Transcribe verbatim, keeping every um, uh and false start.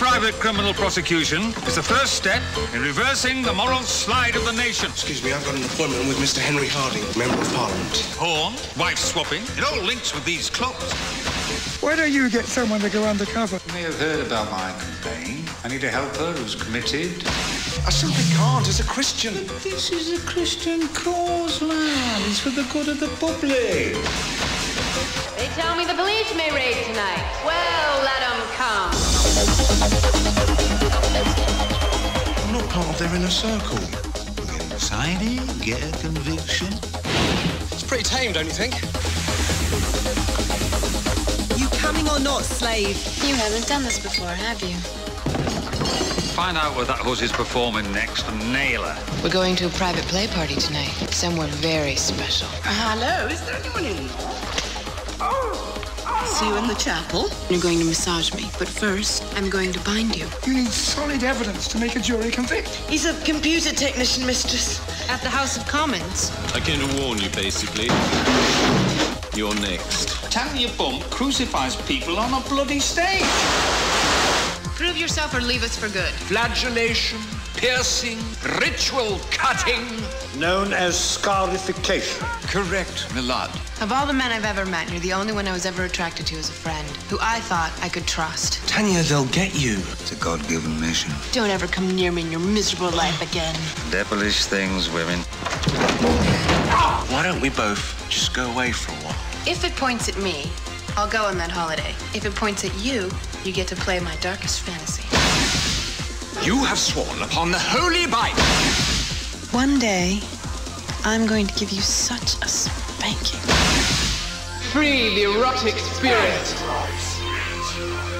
private criminal prosecution is the first step in reversing the moral slide of the nation. Excuse me, I've got an appointment with Mister Henry Harding, Member of Parliament. Porn, wife swapping, it all links with these clubs. Why don't you get someone to go undercover? You may have heard about my campaign. I need a helper who's committed. I simply can't as a Christian. But this is a Christian cause, lad. It's for the good of the public. They tell me the police may raid tonight. Well, let them come. I'm not part of their inner circle. Sign it, get a conviction. It's pretty tame, don't you think? You coming or not, slave? You haven't done this before, have you? Find out where that huss is performing next and nail her. We're going to a private play party tonight. Somewhere very special. Hello, is there anyone in there? See you in the chapel. You're going to massage me, but first, I'm going to bind you. You need solid evidence to make a jury convict. He's a computer technician, mistress. At the House of Commons. I came to warn you, basically. You're next. Tanya Bump crucifies people on a bloody stage. Prove yourself or leave us for good. Flagellation, piercing, ritual cutting. Known as scarification. Correct, Milad. Of all the men I've ever met, you're the only one I was ever attracted to as a friend, who I thought I could trust. Tanya, they'll get you. It's a God-given mission. Don't ever come near me in your miserable life again. Devilish things, women. Why don't we both just go away for a while? If it points at me, I'll go on that holiday. If it points at you, you get to play my darkest fantasy. You have sworn upon the Holy Bible. One day, I'm going to give you such a spanking. Free the erotic spirit.